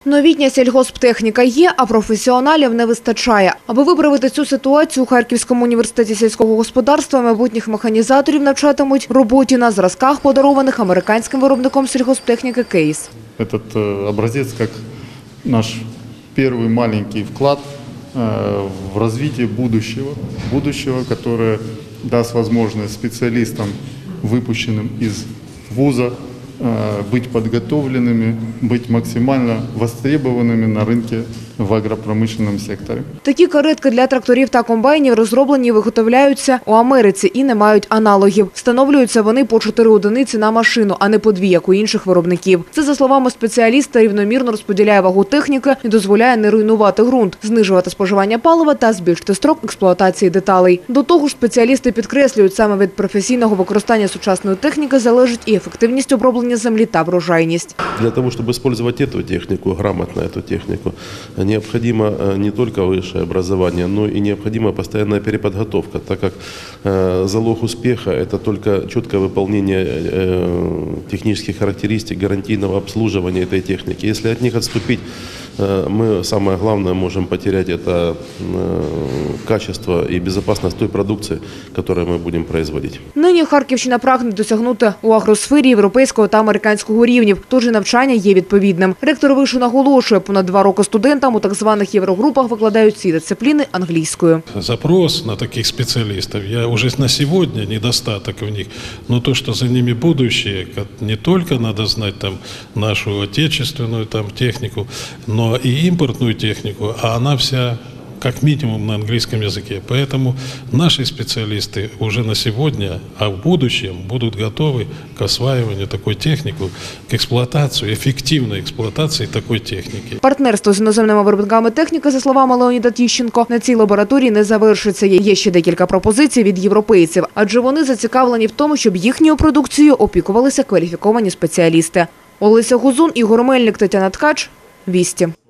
Новітня сільгосптехніка є, а професіоналів не вистачає. Аби виправити цю ситуацію, у Харківському університеті сільського господарства майбутніх механізаторів навчатимуть роботі на зразках, подарованих американським виробником сільгосптехніки «Кейс». Этот образец как наш первый маленький вклад в развитие будущего, которое даст возможность специалистам, выпущенным из вуза, быть подготовленными, быть максимально востребованными на рынке в агропромышленном секторі. Такі каретки для тракторів та комбайнів розроблені і виготовляються у Америці і не мають аналогів. Встановлюються вони по 4 одиниці на машину, а не по 2, як у інших виробників. Це, за словами спеціаліста, рівномірно розподіляє вагу техніки і дозволяє не руйнувати ґрунт, знижувати споживання палива та збільшити строк експлуатації деталей. До того ж, спеціалісти підкреслюють, саме від професійного використання сучасної техніки залежить і ефективність оброблення землі та врожайність. Для того, щоб використовувати цю техніку, грамотно цю техніку, необходимо не только высшее образование, но и необходима постоянная переподготовка, так как залог успеха – это только четкое выполнение технических характеристик, гарантийного обслуживания этой техники. Если от них отступить, мы, самое главное, можем потерять это качество и безопасность той продукции, которую мы будем производить. Нині Харківщина прагне досягнути у агросфері європейського та американського рівнів, тож і навчання є відповідним. Ректор вишу наголошує, понад 2 роки студентам у так званих єврогрупах викладають ці дисципліни англійською. Запрос на таких специалистов, я уже на сегодня недостаток в них, но то, что за ними будущее, не только надо знать там нашу отечественную там технику, но и импортную технику, а она вся как минимум на английском языке. Поэтому наши специалисты уже на сегодня, а в будущем будут готовы к осваиванию такой техники, к эксплуатации, эффективной эксплуатации такой техники. Партнерство з іноземними виробниками техніки, за словами Леоніда Тіщенко, на цій лабораторії не завершиться. Є ще декілька пропозицій від європейців, адже вони зацікавлені в тому, щоб їхньою продукцією опікувалися кваліфіковані спеціалісти. Олеся Гузун, Ігор Мельник, Тетяна Ткач, Вісті.